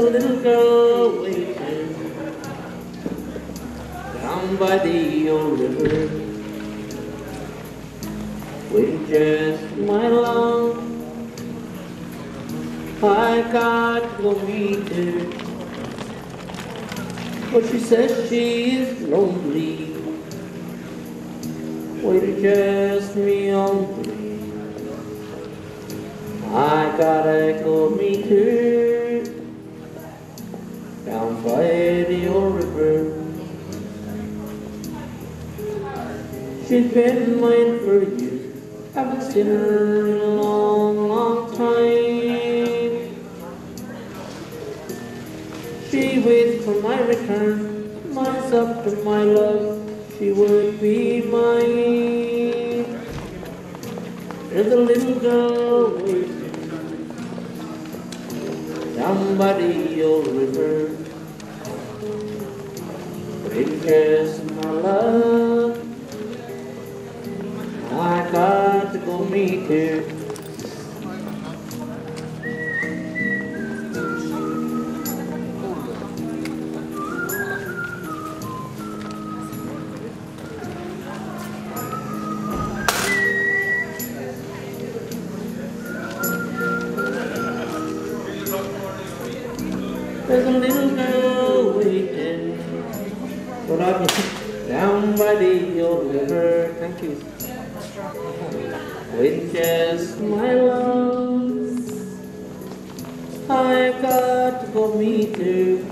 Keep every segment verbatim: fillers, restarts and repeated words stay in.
a little girl waiting down by the old river, waiting just my love. I got to go meet her, but she says she is lonely, waiting just me only. I gotta go meet her down by the old river. She's been mine for years, haven't seen her in a long, long time. She waits for my return, smiles up to my love, she would be mine. There's a little girl waiting down by the old river, waiting just my love. I got to go meet her. There's a little girl waiting for us down by the old river. Thank you. With just my love, I got to go meet her.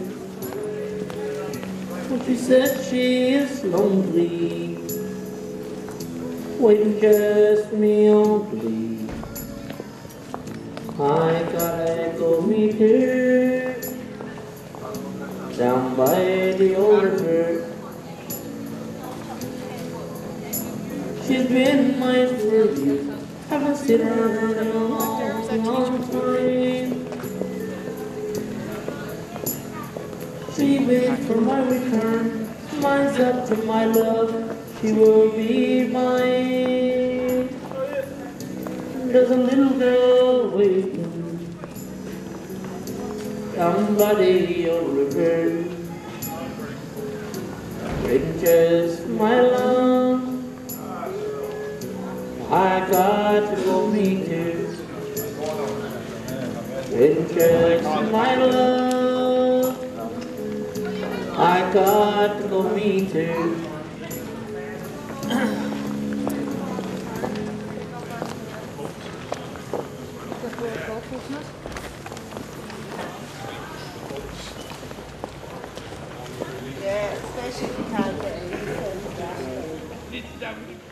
But she said she is lonely, waiting just me only. I gotta go meet her down by the old river. She's been mine for years, haven't seen her in a long, long time. She waits for my return, smiles up to my love, she will be mine. There's a little girl waiting down by the old river, waiting just my love. I got to go meet her, waiting just my love. I got to go meet her. Yeah, especially Celtic Tiger.